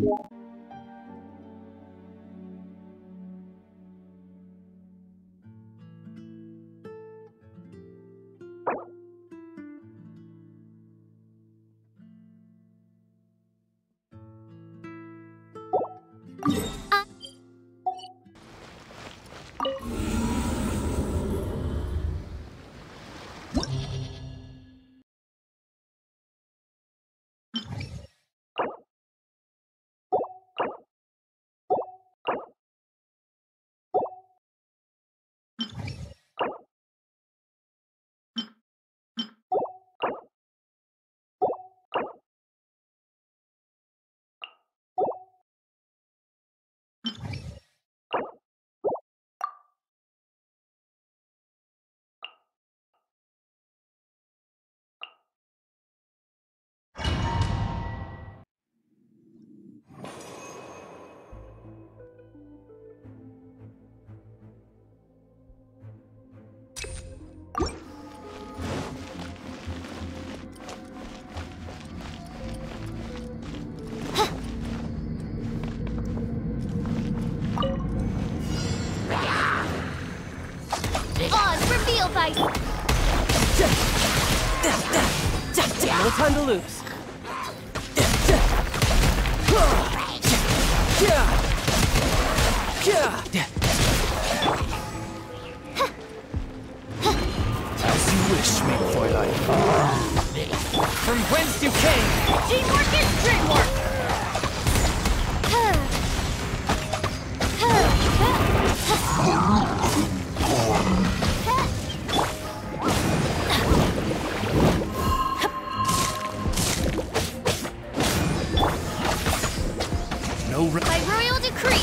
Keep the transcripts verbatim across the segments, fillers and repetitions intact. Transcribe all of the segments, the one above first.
No time to lose. As you wish, mein Fräulein. From whence you came! Teamwork is dreamwork! No re- By royal decree!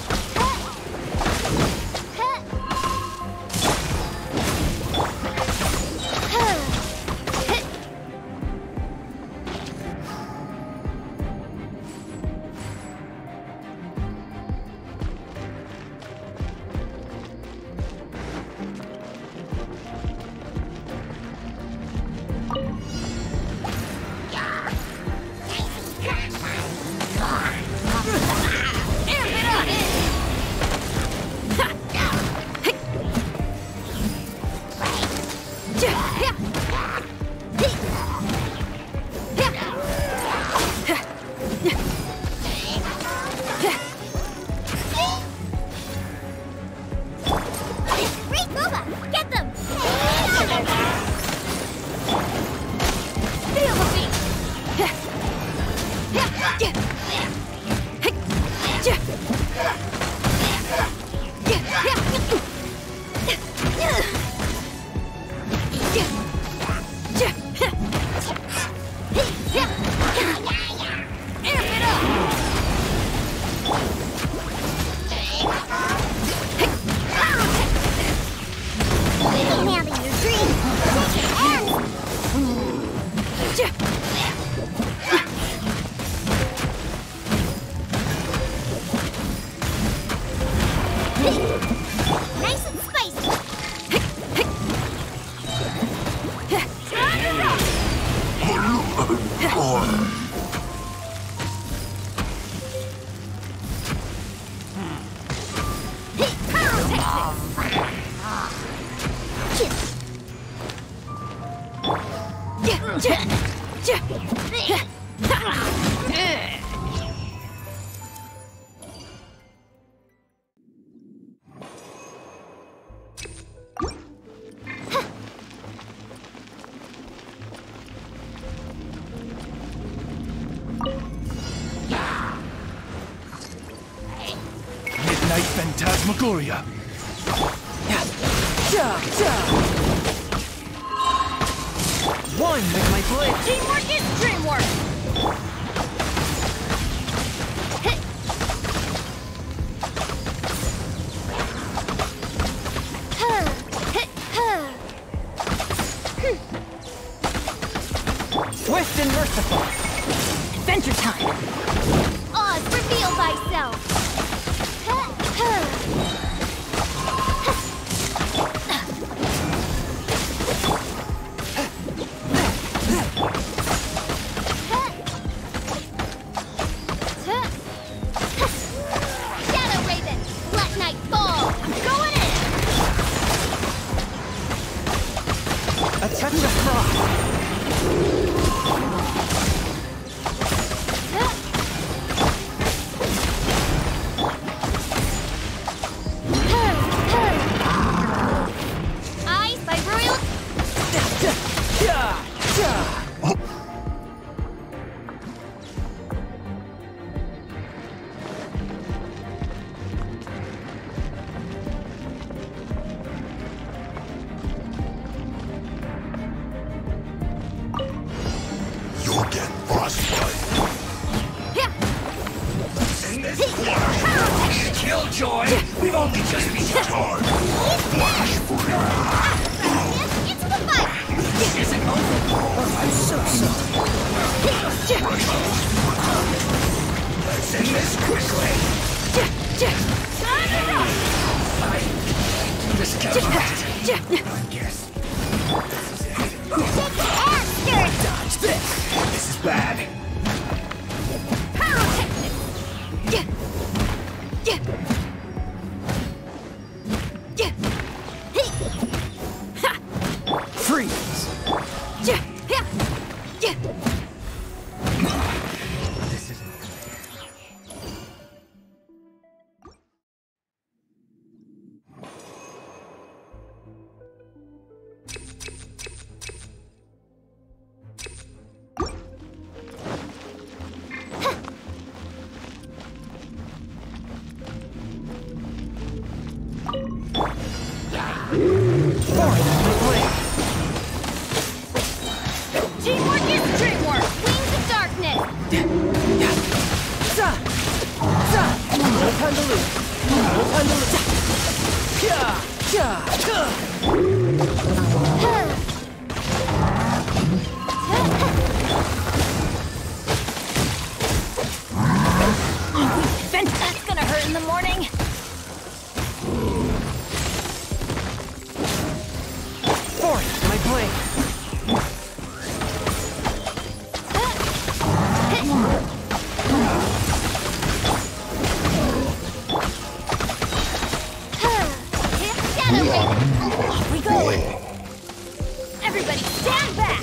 Nice and spicy! Midnight Phantasmagoria. One with my blade! Teamwork is dreamwork! Swift and merciful! Adventure time! Oz, reveal thyself! quickly! This can't I guess. Dodge this! This is bad. Freeze! This isn't Teamwork is dreamwork! Wings of darkness! Za! Za! No time to lose. No time to lose. Ja! Ja! That's gonna hurt in the morning! Force my blade. Off we go! Everybody stand back!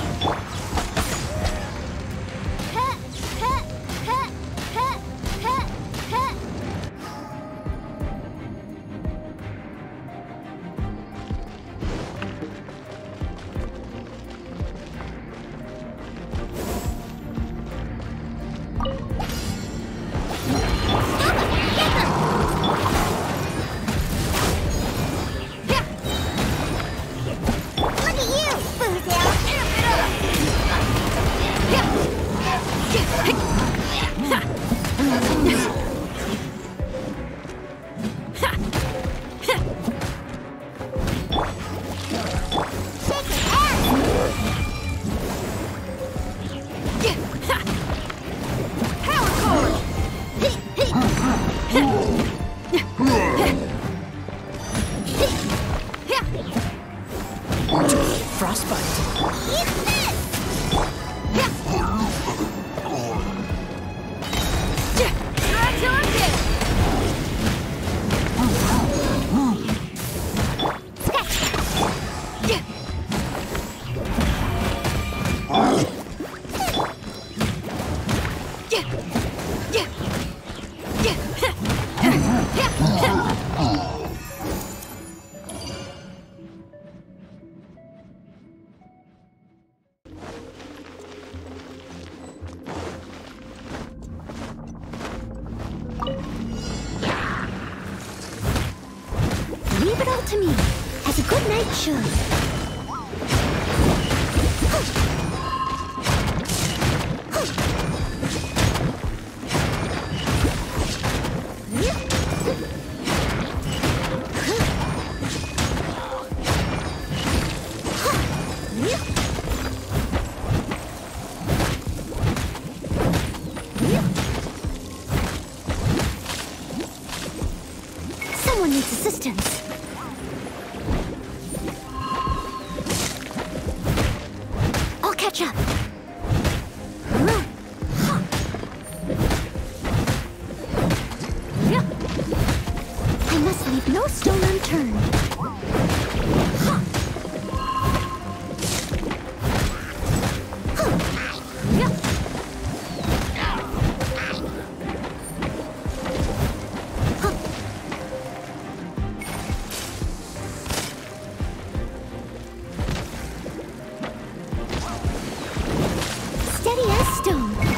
Leave it all to me, as a good knight should. Someone needs assistance. I'll catch up. I must leave no stone unturned. Steady as stone.